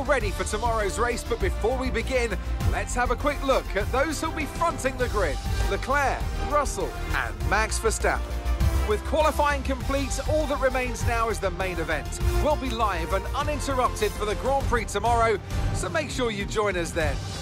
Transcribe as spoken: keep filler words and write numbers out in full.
all ready for tomorrow's race, but before we begin, let's have a quick look at those who'll be fronting the grid. Leclerc, Russell and Max Verstappen. With qualifying complete, all that remains now is the main event. We'll be live and uninterrupted for the Grand Prix tomorrow, so make sure you join us then.